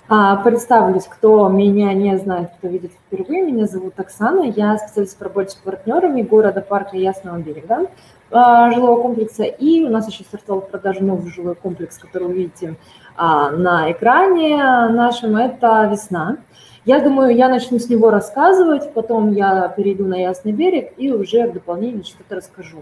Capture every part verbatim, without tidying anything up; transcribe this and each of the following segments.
Представлюсь, кто меня не знает, кто видит впервые. Меня зовут Оксана, я специалист по работе с партнерами города парка Ясного берега, жилого комплекса. И у нас еще стартовал в продажу новый жилой комплекс, который вы видите на экране нашем, это «Весна». Я думаю, я начну с него рассказывать, потом я перейду на Ясный берег и уже в дополнение что-то расскажу.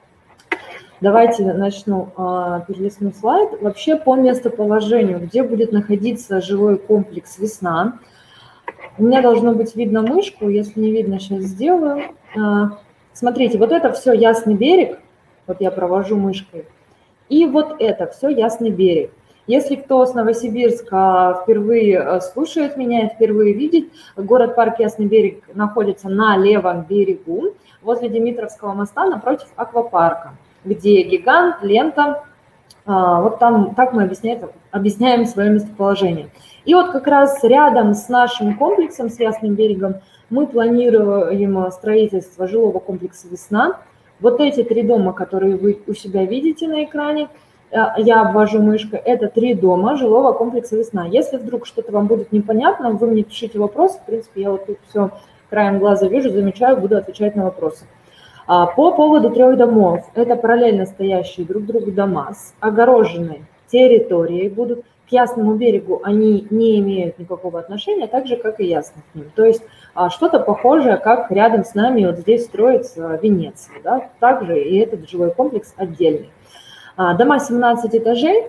Давайте начну, перелистну слайд. Вообще по местоположению, где будет находиться жилой комплекс «Весна». У меня должно быть видно мышку, если не видно, сейчас сделаю. Смотрите, вот это все Ясный берег, вот я провожу мышкой, и вот это все Ясный берег. Если кто с Новосибирска впервые слушает меня, впервые видит, город-парк Ясный берег находится на левом берегу, возле Димитровского моста, напротив аквапарка, где гигант, лента, вот там, так мы объясняем, объясняем свое местоположение. И вот как раз рядом с нашим комплексом, с Ясным берегом, мы планируем строительство жилого комплекса «Весна». Вот эти три дома, которые вы у себя видите на экране, я обвожу мышкой, это три дома жилого комплекса «Весна». Если вдруг что-то вам будет непонятно, вы мне пишите вопросы. В принципе, я вот тут все краем глаза вижу, замечаю, буду отвечать на вопросы. По поводу трех домов, это параллельно стоящие друг другу дома с огороженной территорией будут. К Ясному берегу они не имеют никакого отношения, так же, как и Ясный к ним. То есть что-то похожее, как рядом с нами вот здесь строится Венеция. Да? Также и этот жилой комплекс отдельный. Дома семнадцать этажей.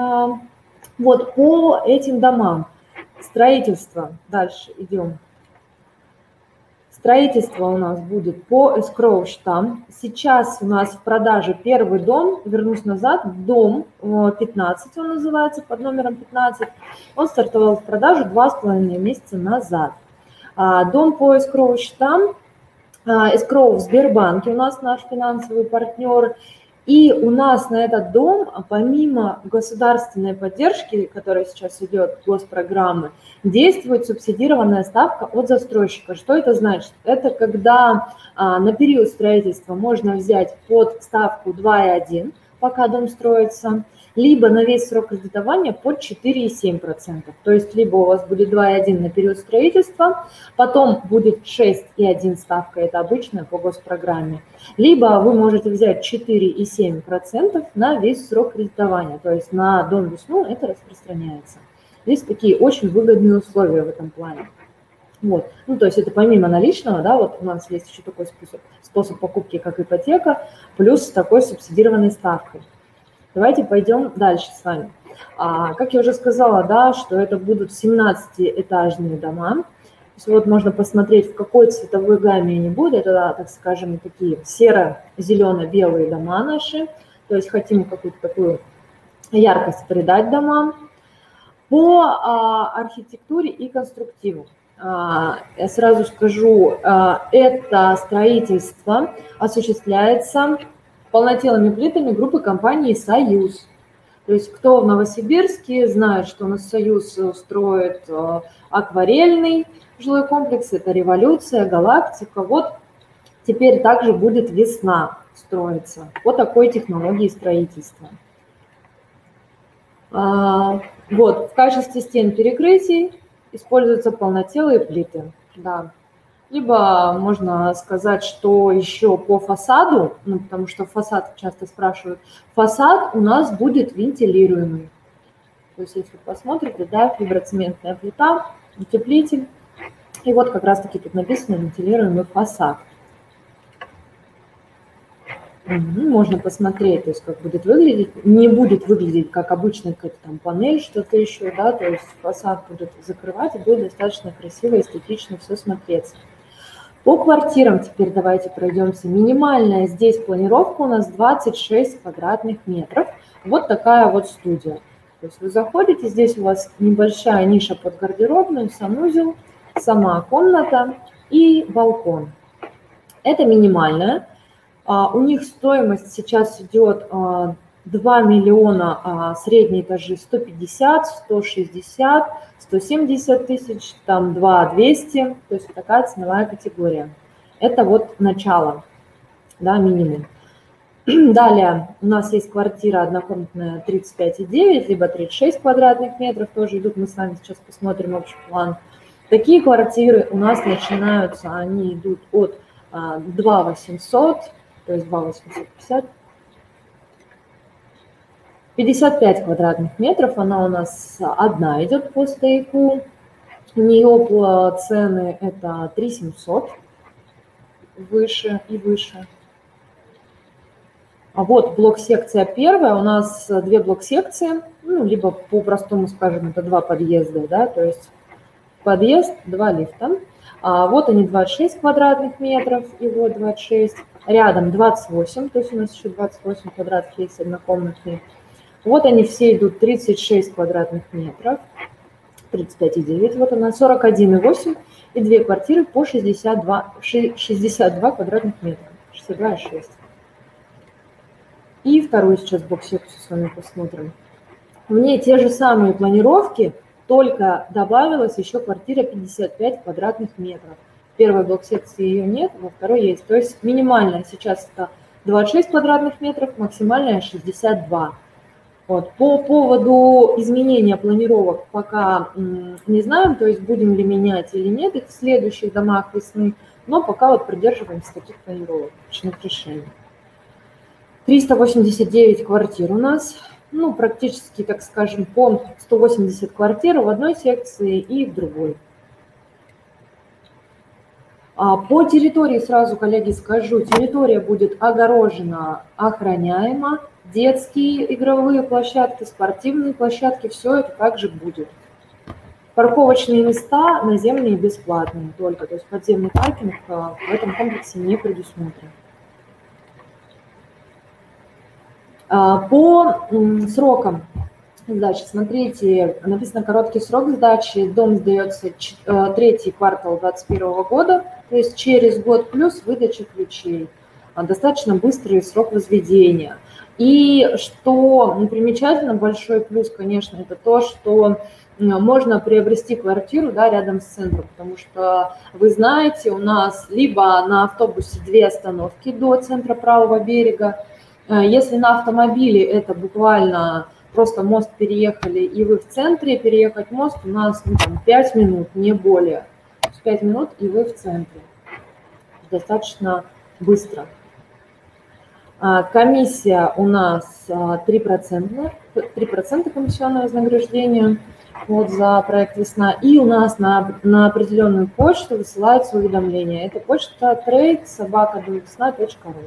Вот по этим домам строительство, дальше идем. Строительство у нас будет по эскроу счетам. Сейчас у нас в продаже первый дом, вернусь назад, дом пятнадцать он называется, под номером пятнадцать. Он стартовал в продажу два с половиной месяца назад. Дом по эскроу счетам, эскроу в Сбербанке у нас наш финансовый партнер. И у нас на этот дом, помимо государственной поддержки, которая сейчас идет, госпрограммы, действует субсидированная ставка от застройщика. Что это значит? Это когда а, на период строительства можно взять под ставку два и один, пока дом строится, либо на весь срок кредитования под четыре и семь процентов. То есть либо у вас будет два и один на период строительства, потом будет шесть и один ставка, это обычная по госпрограмме, либо вы можете взять четыре и семь процентов на весь срок кредитования, то есть на дом «Весну» это распространяется. Здесь такие очень выгодные условия в этом плане. Вот. Ну, то есть это помимо наличного, да, вот у нас есть еще такой способ, способ покупки, как ипотека, плюс с такой субсидированной ставкой. Давайте пойдем дальше с вами. А, как я уже сказала, да, что это будут семнадцатиэтажные дома. То есть вот можно посмотреть, в какой цветовой гамме они будут. Это, так скажем, такие серо-зелено-белые дома наши. То есть хотим какую-то такую яркость придать домам. По а, архитектуре и конструктиву. А, я сразу скажу, а, это строительство осуществляется полнотелыми плитами группы компании «Союз». То есть кто в Новосибирске знает, что у нас «Союз» строит акварельный жилой комплекс, это «Революция», «Галактика». Вот теперь также будет «Весна» строиться по такой технологии строительства. Вот, в качестве стен перекрытий используются полнотелые плиты. Да. Либо можно сказать, что еще по фасаду, ну, потому что фасад часто спрашивают, фасад у нас будет вентилируемый. То есть если посмотрите, да, фиброцементная плита, утеплитель. И вот как раз-таки тут написано вентилируемый фасад. Можно посмотреть, то есть как будет выглядеть. Не будет выглядеть как обычная какая-то там панель, что-то еще, да, то есть фасад будет закрывать и будет достаточно красиво, эстетично все смотреться. По квартирам теперь давайте пройдемся. Минимальная здесь планировка у нас двадцать шесть квадратных метров. Вот такая вот студия. То есть вы заходите, здесь у вас небольшая ниша под гардеробную, санузел, сама комната и балкон. Это минимальная. У них стоимость сейчас идет два миллиона, средние этажи сто пятьдесят, сто шестьдесят, сто семьдесят тысяч, там два двести, то есть такая ценовая категория. Это вот начало, да, минимум. Далее у нас есть квартира однокомнатная тридцать пять и девять, либо тридцать шесть квадратных метров, тоже идут, мы с вами сейчас посмотрим общий план. Такие квартиры у нас начинаются, они идут от два восемьсот, то есть два восемьсот пятьдесят. пятьдесят пять квадратных метров, она у нас одна идет по стояку. У нее цены это три семьсот, выше и выше. А вот блок-секция первая, у нас две блок-секции, ну, либо по-простому скажем, это два подъезда, да, то есть подъезд, два лифта. А вот они двадцать шесть квадратных метров, и вот двадцать шесть. Рядом двадцать восемь, то есть у нас еще двадцать восемь квадратов есть однокомнатные. Вот они все идут тридцать шесть квадратных метров, тридцать пять и девять, вот она, сорок один и восемь, и две квартиры по шестьдесят два, шестьдесят два квадратных метра, шестьдесят два и шесть. И вторую сейчас блок-секцию с вами посмотрим. Мне те же самые планировки, только добавилась еще квартира пятьдесят пять квадратных метров. В первой блок-секции ее нет, во второй есть. То есть минимальная сейчас это двадцать шесть квадратных метров, максимальная шестьдесят два. Вот. По поводу изменения планировок пока не знаем, то есть будем ли менять или нет их в следующих домах весны, но пока вот придерживаемся таких планировок, точных решений. триста восемьдесят девять квартир у нас, ну, практически, так скажем, по сто восемьдесят квартир в одной секции и в другой. По территории сразу, коллеги, скажу, территория будет огорожена, охраняема, детские игровые площадки, спортивные площадки, все это также будет. Парковочные места наземные бесплатные только, то есть подземный паркинг в этом комплексе не предусмотрен. По срокам сдачи, смотрите, написано короткий срок сдачи, дом сдается третий квартал две тысячи двадцать первого года, то есть через год плюс выдача ключей, достаточно быстрый срок возведения. И что примечательно, большой плюс, конечно, это то, что можно приобрести квартиру, да, рядом с центром, потому что вы знаете, у нас либо на автобусе две остановки до центра правого берега. Если на автомобиле это буквально просто мост переехали, и вы в центре, переехать мост у нас ну, там, пять минут, не более. пять минут, и вы в центре. Достаточно быстро. Комиссия у нас три процента, три процента комиссионного вознаграждения вот, за проект «Весна». И у нас на, на определенную почту высылается уведомление. Это почта трейд собака домвесна точка ру.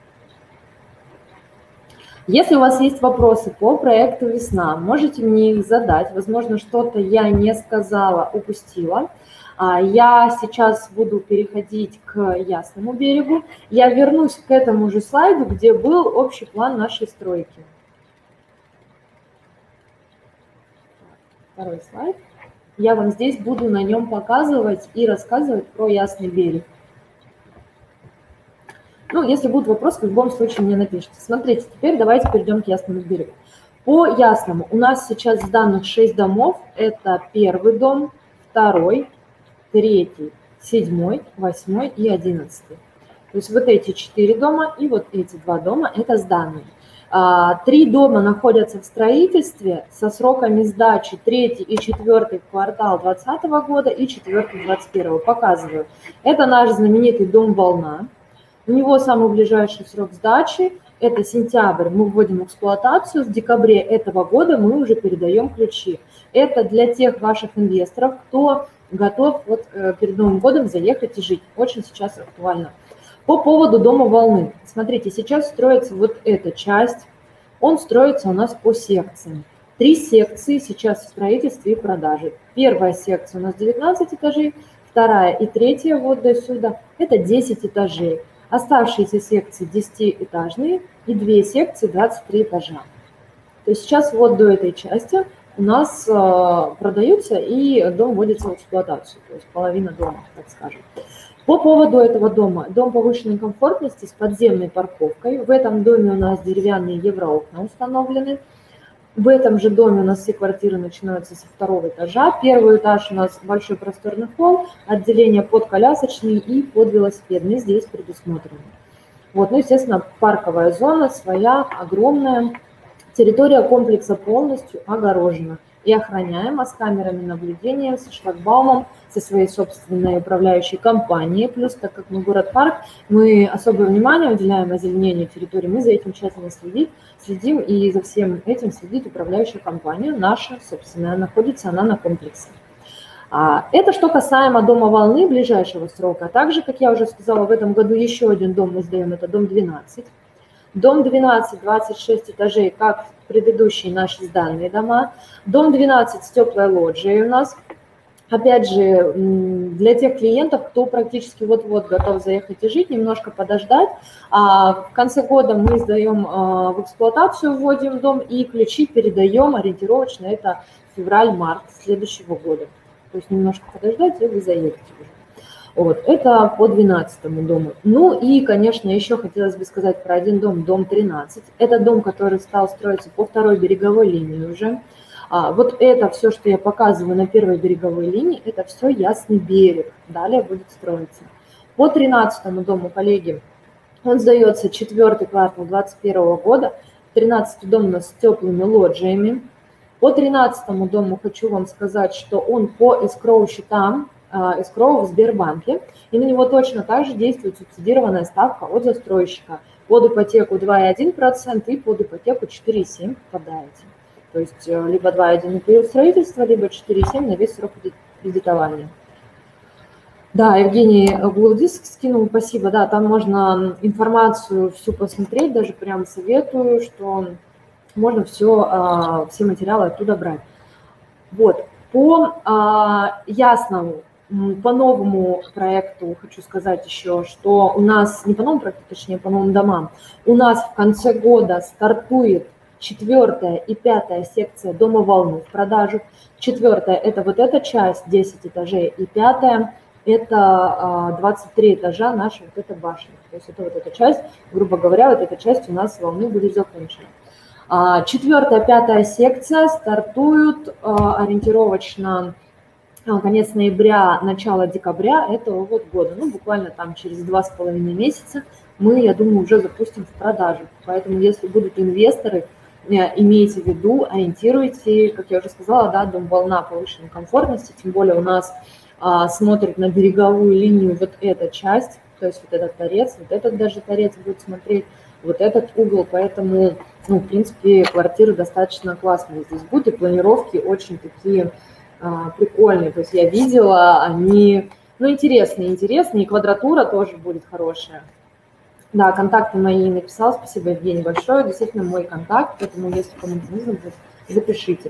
Если у вас есть вопросы по проекту «Весна», можете мне их задать. Возможно, что-то я не сказала, упустила. Я сейчас буду переходить к Ясному берегу. Я вернусь к этому же слайду, где был общий план нашей стройки. Второй слайд. Я вам здесь буду на нем показывать и рассказывать про Ясный берег. Ну, если будут вопросы, в любом случае мне напишите. Смотрите, теперь давайте перейдем к Ясному берегу. По Ясному у нас сейчас сданных шесть домов. Это первый дом, второй, третий, седьмой, восьмой и одиннадцатый. То есть вот эти четыре дома и вот эти два дома – это сданные. Три дома находятся в строительстве со сроками сдачи третий и четвертый квартал двадцатого года и четвертый двадцать первого. Показываю. Это наш знаменитый дом «Волна». У него самый ближайший срок сдачи – это сентябрь, мы вводим в эксплуатацию, в декабре этого года мы уже передаем ключи. Это для тех ваших инвесторов, кто готов вот перед Новым годом заехать и жить. Очень сейчас актуально. По поводу дома «Волны». Смотрите, сейчас строится вот эта часть, он строится у нас по секциям. Три секции сейчас в строительстве и продаже. Первая секция у нас девятнадцать этажей, вторая и третья вот до сюда – это десять этажей. Оставшиеся секции десятиэтажные и две секции двадцать три этажа. То есть сейчас вот до этой части у нас э, продаются и дом вводится в эксплуатацию, то есть половина дома, так скажем. По поводу этого дома. Дом повышенной комфортности с подземной парковкой. В этом доме у нас деревянные евроокна установлены. В этом же доме у нас все квартиры начинаются со второго этажа. Первый этаж у нас большой просторный холл, отделение под колясочный и под велосипедный здесь предусмотрены. Вот, ну, естественно, парковая зона своя, огромная. Территория комплекса полностью огорожена и охраняема с камерами наблюдения, со шлагбаумом, со своей собственной управляющей компанией. Плюс, так как мы город-парк, мы особое внимание уделяем озеленению территории, мы за этим тщательно следим, следим и за всем этим следит управляющая компания, наша собственная, находится она на комплексе. Это что касаемо дома волны ближайшего срока. Также, как я уже сказала, в этом году еще один дом мы сдаем, это дом двенадцать. Дом двенадцать, двадцать шесть этажей, как предыдущие наши сданные дома. Дом двенадцать с теплой лоджией у нас. Опять же, для тех клиентов, кто практически вот-вот готов заехать и жить, немножко подождать. А в конце года мы сдаем в эксплуатацию, вводим дом и ключи передаем ориентировочно, это февраль-март следующего года. То есть немножко подождать, и вы заедете уже. Вот, это по двенадцатому дому. Ну и, конечно, еще хотелось бы сказать про один дом, дом тринадцать. Это дом, который стал строиться по второй береговой линии уже. А, вот это все, что я показываю на первой береговой линии, это все Ясный берег. Далее будет строиться. По тринадцатому дому, коллеги, он сдается четвертый квартал двадцать первого года. тринадцатый дом у нас с теплыми лоджиями. По тринадцатому дому хочу вам сказать, что он по эскроу счетам, эскроу в Сбербанке, и на него точно так же действует субсидированная ставка от застройщика. Под ипотеку два и один процент и под ипотеку четыре и семь процента попадаете. То есть либо два и один процент на период строительства, либо четыре и семь процента на весь срок кредитования. Да, Евгений Гулдис скинул, спасибо. Да, там можно информацию всю посмотреть, даже прям советую, что можно все, все материалы оттуда брать. Вот, по Ясному, по новому проекту хочу сказать еще, что у нас, не по новому проекту, точнее, по новым домам, у нас в конце года стартует четвертая и пятая секция дома волны в продажу. Четвертая – это вот эта часть, десять этажей, и пятая – это двадцать три этажа нашей вот этой башни. То есть это вот эта часть, грубо говоря, вот эта часть у нас волны будет закончена. Четвертая, пятая секция стартуют ориентировочно конец ноября, начало декабря этого вот года. Ну, буквально там через два с половиной месяца мы, я думаю, уже запустим в продажу. Поэтому, если будут инвесторы, имейте в виду, ориентируйте, как я уже сказала, да, дом волна повышенной комфортности, тем более у нас а, смотрит на береговую линию вот эта часть, то есть вот этот торец, вот этот даже торец будет смотреть, вот этот угол, поэтому, ну, в принципе, квартиры достаточно классные здесь будут, и планировки очень такие а, прикольные, то есть я видела, они, ну, интересные, интересные, и квадратура тоже будет хорошая. Да, контакты мои написал, спасибо, Евгений, большое, действительно мой контакт, поэтому, если кому-то нужно будет, запишите.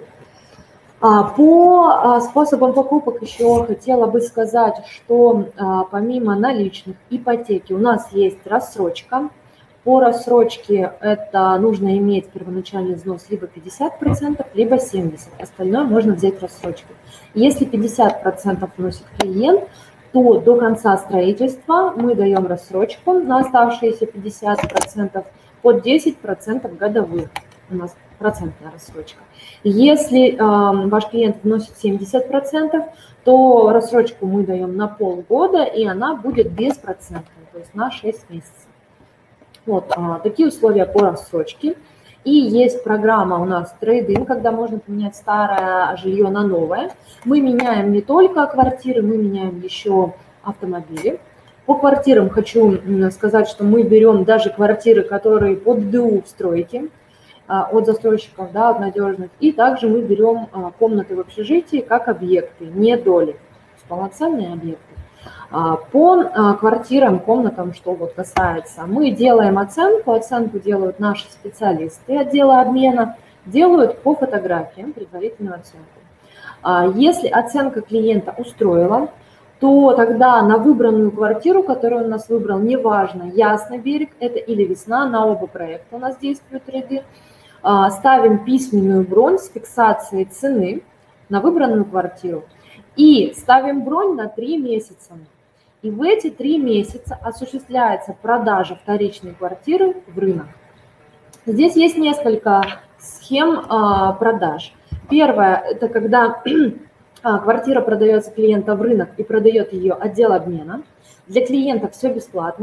По способам покупок еще хотела бы сказать, что помимо наличных, ипотеки у нас есть рассрочка. По рассрочке это нужно иметь первоначальный взнос либо пятьдесят процентов, либо семьдесят процентов. Остальное можно взять рассрочкой. Если пятьдесят процентов вносит клиент, то до конца строительства мы даем рассрочку на оставшиеся пятьдесят процентов под десять процентов годовых. У нас процентная рассрочка. Если э, ваш клиент вносит семьдесят процентов, то рассрочку мы даем на полгода, и она будет беспроцентной, то есть на шесть месяцев. Вот э, такие условия по рассрочке. И есть программа у нас трейд-ин, когда можно поменять старое жилье на новое. Мы меняем не только квартиры, мы меняем еще автомобили. По квартирам хочу сказать, что мы берем даже квартиры, которые под ДУ в стройке, от застройщиков, да, от надежных. И также мы берем комнаты в общежитии как объекты, не доли, полноценные объекты. По квартирам, комнатам, что вот касается, мы делаем оценку, оценку делают наши специалисты отдела обмена, делают по фотографиям предварительную оценку. Если оценка клиента устроила, то тогда на выбранную квартиру, которую он у нас выбрал, неважно, Ясный берег, это или Весна, на оба проекта у нас действуют ряды, ставим письменную бронь с фиксацией цены на выбранную квартиру и ставим бронь на три месяца. И в эти три месяца осуществляется продажа вторичной квартиры в рынок. Здесь есть несколько схем продаж. Первое – это когда квартира продается клиента в рынок и продает ее отдел обмена. Для клиента все бесплатно.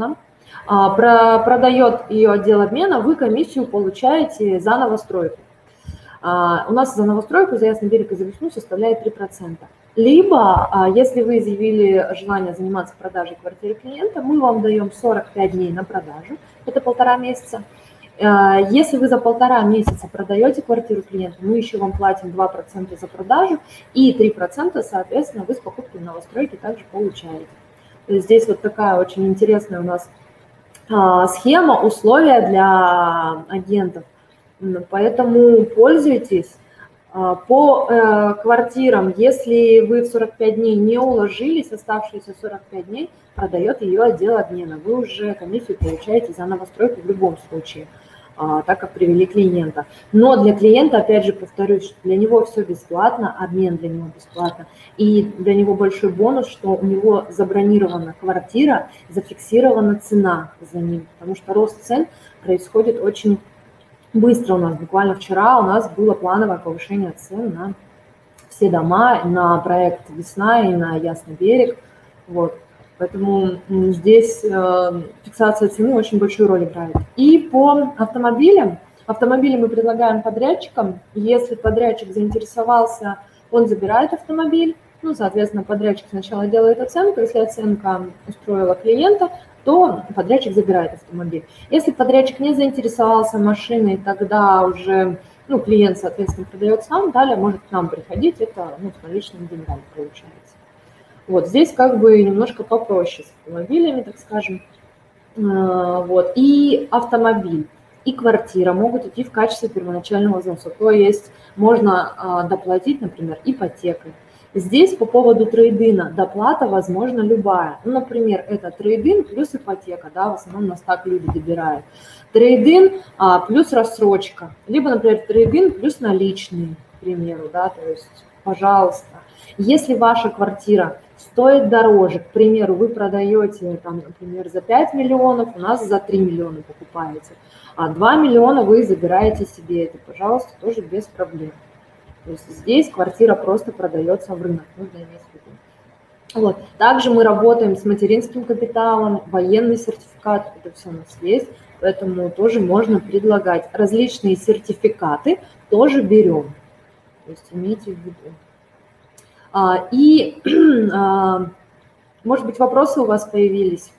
продает ее отдел обмена, вы комиссию получаете за новостройку. У нас за новостройку, за Ясный Берег и за весну составляет три процента. Либо, если вы заявили желание заниматься продажей квартиры клиента, мы вам даем сорок пять дней на продажу, это полтора месяца. Если вы за полтора месяца продаете квартиру клиенту, мы еще вам платим два процента за продажу, и три процента, соответственно, вы с покупки новостройки также получаете. То есть здесь вот такая очень интересная у нас схема, условия для агентов. Поэтому пользуйтесь. По квартирам, если вы в сорок пять дней не уложились, оставшиеся сорок пять дней продает ее отдел обмена. Вы уже комиссию получаете за новостройку в любом случае, так как привели клиента. Но для клиента, опять же, повторюсь, что для него все бесплатно, обмен для него бесплатно. И для него большой бонус, что у него забронирована квартира, зафиксирована цена за ним, потому что рост цен происходит очень быстро у нас. Буквально вчера у нас было плановое повышение цен на все дома, на проект «Весна» и на Ясный Берег. Вот. Поэтому здесь э, фиксация цены очень большую роль играет. И по автомобилям. Автомобили мы предлагаем подрядчикам. Если подрядчик заинтересовался, он забирает автомобиль. Ну, соответственно, подрядчик сначала делает оценку. Если оценка устроила клиента, то подрядчик забирает автомобиль. Если подрядчик не заинтересовался машиной, тогда уже ну, клиент, соответственно, продает сам, далее может к нам приходить, это ну, с наличными деньгами получается. Вот здесь как бы немножко попроще с автомобилями, так скажем. Вот. И автомобиль, и квартира могут идти в качестве первоначального взноса. То есть можно доплатить, например, ипотекой. Здесь по поводу трейд-ина доплата возможна любая. Ну, например, это трейд-ин плюс ипотека, да, в основном нас так люди добирают. Трейд-ин а, плюс рассрочка, либо, например, трейд-ин плюс наличные, к примеру, да, то есть, пожалуйста. Если ваша квартира стоит дороже, к примеру, вы продаете, там, например, за пять миллионов, у нас за три миллиона покупаете, а два миллиона вы забираете себе, это, пожалуйста, тоже без проблем. То есть здесь квартира просто продается в рынок, нужно иметь в виду. Вот. Также мы работаем с материнским капиталом, военный сертификат, это все у нас есть, поэтому тоже можно предлагать. Различные сертификаты тоже берем, то есть имейте в виду. А, и, а, может быть, вопросы у вас появились?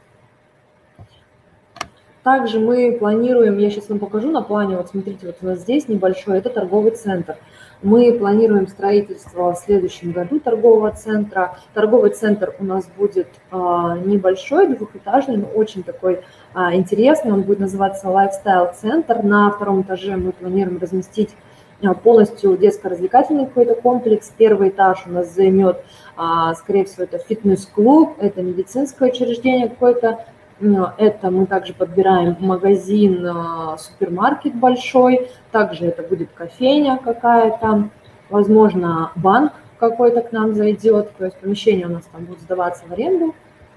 Также мы планируем, я сейчас вам покажу на плане, вот смотрите, вот у нас здесь небольшой, это торговый центр. Мы планируем строительство в следующем году торгового центра. Торговый центр у нас будет а, небольшой, двухэтажный, но очень такой а, интересный. Он будет называться лайфстайл-центр. На втором этаже мы планируем разместить а, полностью детско-развлекательный какой-то комплекс. Первый этаж у нас займет, а, скорее всего, это фитнес-клуб, это медицинское учреждение какое-то. Это мы также подбираем магазин, супермаркет большой, также это будет кофейня какая-то, возможно, банк какой-то к нам зайдет, то есть помещение у нас там будет сдаваться в аренду.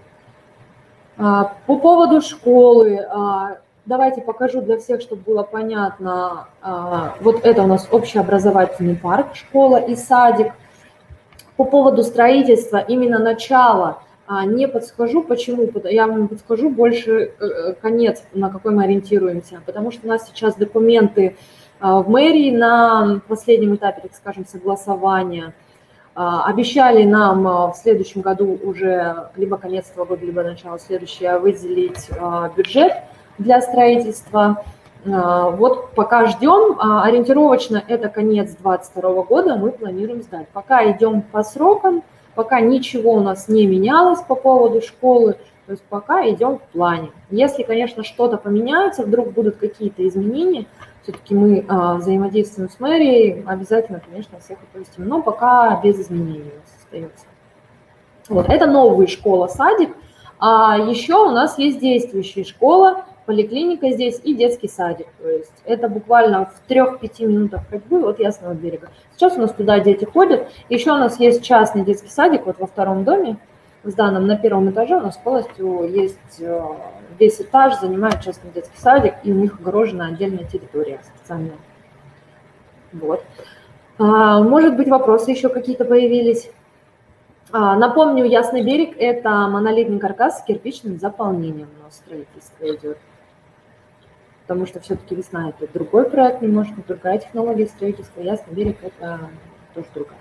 По поводу школы, давайте покажу для всех, чтобы было понятно. Вот это у нас общеобразовательный парк, школа и садик. По поводу строительства, именно начало. Не подскажу, почему, я вам подскажу больше конец, на какой мы ориентируемся, потому что у нас сейчас документы в мэрии на последнем этапе, так скажем, согласования. Обещали нам в следующем году уже либо конец этого года, либо начало следующего выделить бюджет для строительства. Вот пока ждем, ориентировочно это конец две тысячи двадцать второго года, мы планируем сдать. Пока идем по срокам. Пока ничего у нас не менялось по поводу школы, то есть пока идем в плане. Если, конечно, что-то поменяется, вдруг будут какие-то изменения, все-таки мы а, взаимодействуем с мэрией, обязательно, конечно, всех оповестим, но пока без изменений у нас остается. Вот, это новая школа-садик, а еще у нас есть действующая школа, поликлиника здесь и детский садик, то есть это буквально в трех-пяти минутах ходьбы от Ясного Берега. Сейчас у нас туда дети ходят, еще у нас есть частный детский садик, вот во втором доме, в зданном на первом этаже у нас полностью есть весь этаж, занимает частный детский садик, и у них огорожена отдельная территория специальная. Вот. Может быть, вопросы еще какие-то появились? Напомню, Ясный берег – это монолитный каркас с кирпичным заполнением у нас строительство идет. Потому что все-таки весна – это другой проект, немножко другая технология строительства. Ясный берег – это тоже другая.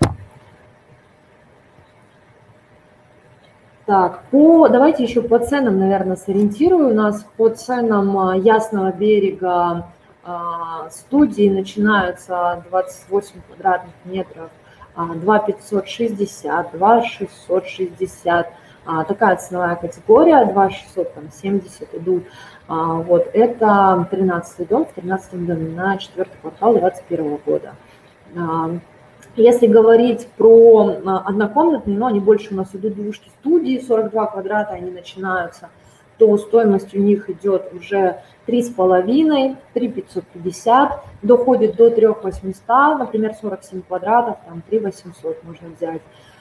Так, по, давайте еще по ценам, наверное, сориентирую. У нас по ценам Ясного берега студии начинаются двадцать восемь квадратных метров, два пятьсот шестьдесят, два шестьсот шестьдесят. Такая ценовая категория, два шестьсот семьдесят идут. Вот это тринадцатый дом, в тринадцатом доме на четвертый квартал две тысячи двадцать первого года. Если говорить про однокомнатные, но они больше у нас идут двушки студии, сорок два квадрата они начинаются, то стоимость у них идет уже три с половиной, три пятьсот пятьдесят, доходит до трёх восьмисот, например, сорок семь квадратов, там три восемьсот можно взять.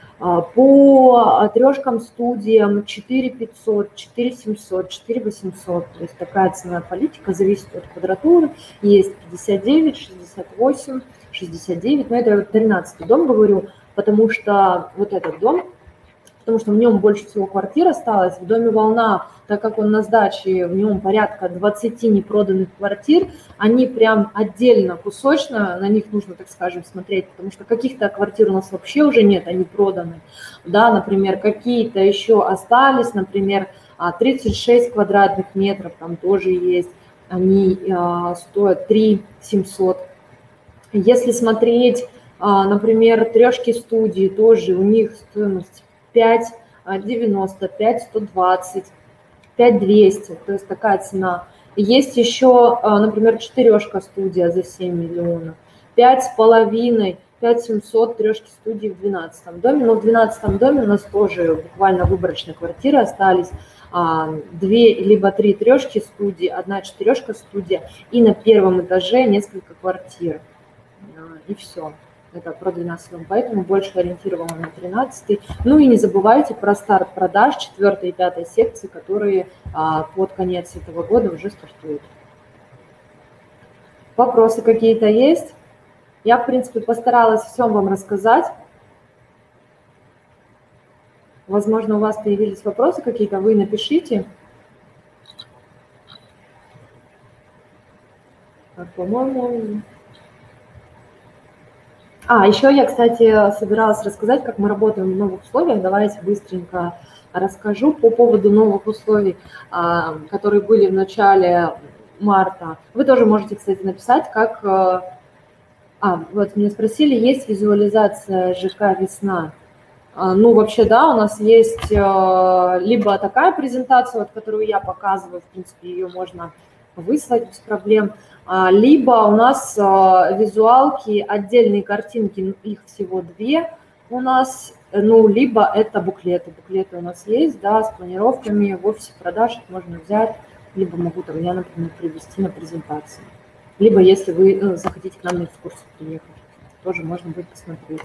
По трешкам студиям четыре пятьсот, четыре семьсот, четыре восемьсот, то есть такая ценовая политика, зависит от квадратуры, есть пятьдесят девять, шестьдесят восемь, шестьдесят девять, но это тринадцатый дом говорю, потому что вот этот дом, потому что в нем больше всего квартир осталось. В доме «Волна», так как он на сдаче, в нем порядка двадцати непроданных квартир, они прям отдельно, кусочно, на них нужно, так скажем, смотреть, потому что каких-то квартир у нас вообще уже нет, они проданы. Да, например, какие-то еще остались, например, тридцать шесть квадратных метров, там тоже есть, они стоят три семьсот. Если смотреть, например, трешки студии, тоже у них стоимость пять девяносто, пять сто двадцать, пять двести, то есть такая цена. Есть еще, например, четырешка студия за семь миллионов, пять с половиной, пять семьсот трешки студии в двенадцатом доме, но в двенадцатом доме у нас тоже буквально выборочные квартиры остались, две либо три трешки студии, одна четырешка студия, и на первом этаже несколько квартир, и все. Это про двенадцатый дом, поэтому больше ориентировано на тринадцатый. Ну и не забывайте про старт продаж четвёртой и пятой секции, которые а, под конец этого года уже стартуют. Вопросы какие-то есть? Я, в принципе, постаралась всем вам рассказать. Возможно, у вас появились вопросы какие-то, вы напишите. По-моему... А, еще я, кстати, собиралась рассказать, как мы работаем в новых условиях. Давайте быстренько расскажу по поводу новых условий, которые были в начале марта. Вы тоже можете, кстати, написать, как... А, вот меня спросили, есть визуализация ЖК «Весна». Ну, вообще, да, у нас есть либо такая презентация, вот, которую я показываю, в принципе, ее можно выслать без проблем, либо у нас визуалки, отдельные картинки, их всего две у нас, ну, либо это буклеты. Буклеты у нас есть, да, с планировками, в офисе продаж их можно взять, либо могу там я, например, привести на презентации. Либо если вы захотите к нам на экскурсию приехать, тоже можно будет посмотреть.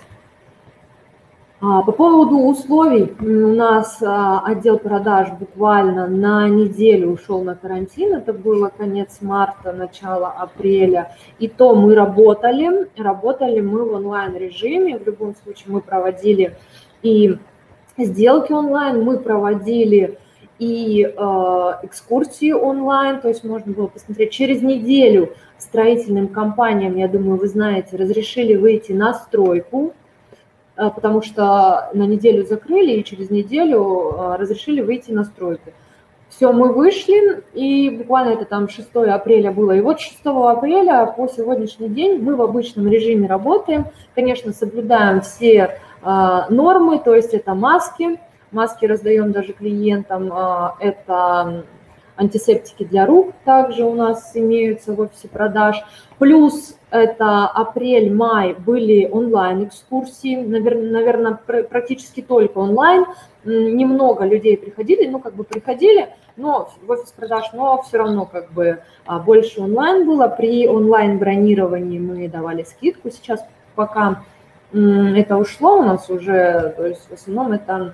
По поводу условий, у нас отдел продаж буквально на неделю ушел на карантин, это было конец марта, начало апреля, и то мы работали, работали мы в онлайн-режиме, в любом случае мы проводили и сделки онлайн, мы проводили и э, экскурсии онлайн, то есть можно было посмотреть. Через неделю строительным компаниям, я думаю, вы знаете, разрешили выйти на стройку, потому что на неделю закрыли, и через неделю разрешили выйти на стройку. Все, мы вышли, и буквально это там шестое апреля было. И вот шестого апреля по сегодняшний день мы в обычном режиме работаем. Конечно, соблюдаем все нормы, то есть это маски. Маски раздаем даже клиентам, это антисептики для рук также у нас имеются в офисе продаж. Плюс это апрель-май были онлайн-экскурсии, наверное, практически только онлайн. Немного людей приходили, ну, как бы приходили, но в офис продаж, но все равно как бы больше онлайн было. При онлайн-бронировании мы давали скидку. Сейчас пока это ушло у нас уже, то есть в основном это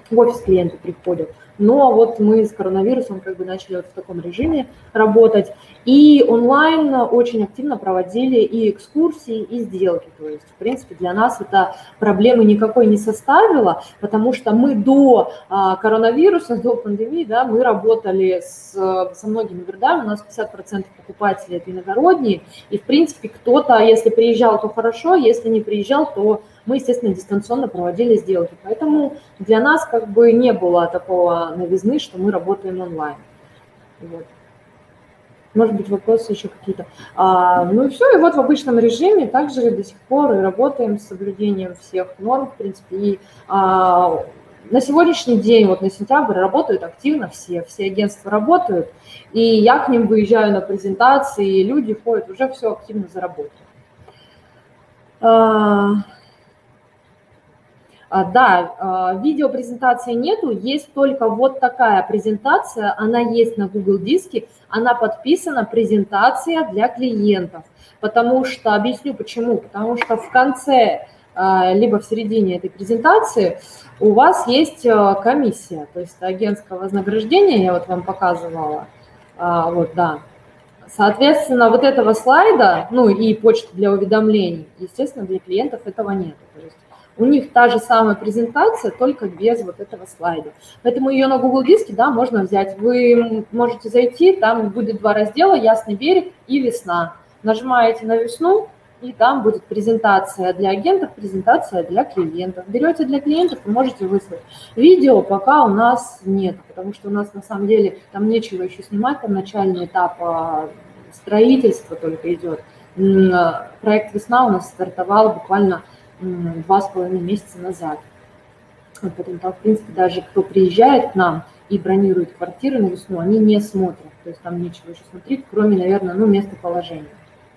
в офис клиенты приходят. Но вот мы с коронавирусом как бы начали вот в таком режиме работать. И онлайн очень активно проводили и экскурсии, и сделки. То есть, в принципе, для нас это проблемы никакой не составило, потому что мы до а, коронавируса, до пандемии, да, мы работали с, со многими городами, у нас пятьдесят процентов покупателей – это иногородние. И, в принципе, кто-то, если приезжал, то хорошо, если не приезжал, то мы, естественно, дистанционно проводили сделки. Поэтому для нас как бы не было такого новизны, что мы работаем онлайн. Вот. Может быть, вопросы еще какие-то. А, ну и все, и вот в обычном режиме также до сих пор и работаем с соблюдением всех норм, в принципе. И а, на сегодняшний день, вот на сентябрь, работают активно все, все агентства работают, и я к ним выезжаю на презентации, и люди ходят, уже все активно заработают. А, Да, видеопрезентации нету, есть только вот такая презентация, она есть на Google Диске, она подписана «Презентация для клиентов», потому что, объясню почему, потому что в конце, либо в середине этой презентации у вас есть комиссия, то есть агентское вознаграждение, я вот вам показывала, вот, да. Соответственно, вот этого слайда, ну и почты для уведомлений, естественно, для клиентов этого нет. То есть у них та же самая презентация, только без вот этого слайда. Поэтому ее на Google Диске, да, можно взять. Вы можете зайти, там будет два раздела: «Ясный берег» и «Весна». Нажимаете на «Весну», и там будет презентация для агентов, презентация для клиентов. Берете для клиентов, вы можете выслать. Видео пока у нас нет, потому что у нас на самом деле там нечего еще снимать, там начальный этап строительства только идет. Проект «Весна» у нас стартовал буквально два с половиной месяца назад. Вот поэтому там, в принципе, даже кто приезжает к нам и бронирует квартиры на весну, они не смотрят. То есть там нечего еще смотреть, кроме, наверное, ну, местоположения.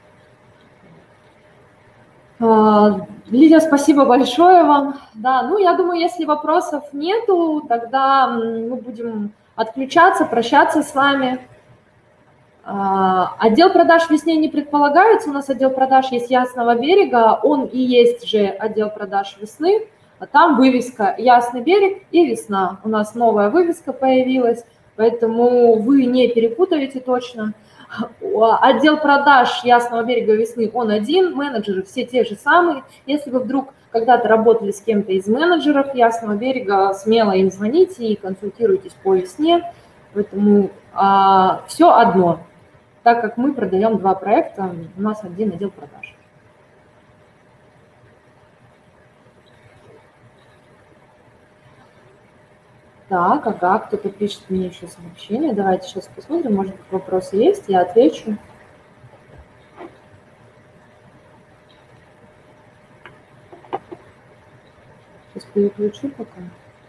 Лидия, спасибо большое вам. Да, ну, я думаю, если вопросов нету, тогда мы будем отключаться, прощаться с вами. Отдел продаж в «Весне» не предполагается. У нас отдел продаж есть Ясного берега, он и есть же отдел продаж «Весны». А там вывеска «Ясный берег» и «Весна». У нас новая вывеска появилась, поэтому вы не перепутаете точно. Отдел продаж Ясного берега и «Весны» он один, менеджеры все те же самые. Если вы вдруг когда-то работали с кем-то из менеджеров Ясного берега, смело им звоните и консультируйтесь по «Весне». Поэтому а, все одно. Так как мы продаем два проекта, у нас один отдел продаж. Так, ага, кто-то пишет мне еще сообщение. Давайте сейчас посмотрим, может быть, вопросы есть, я отвечу. Сейчас переключу пока.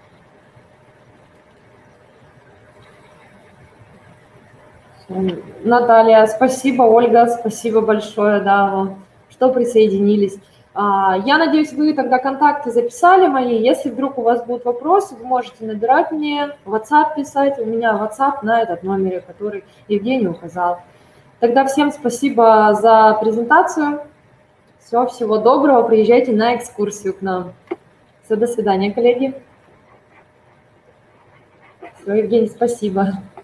Наталья, спасибо, Ольга, спасибо большое, да, вам, что присоединились. Я надеюсь, вы тогда контакты записали мои. Если вдруг у вас будут вопросы, вы можете набирать мне, в WhatsApp писать. У меня WhatsApp на этот номер, который Евгений указал. Тогда всем спасибо за презентацию. Все, всего доброго. Приезжайте на экскурсию к нам. Все, до свидания, коллеги. Все, Евгений, спасибо.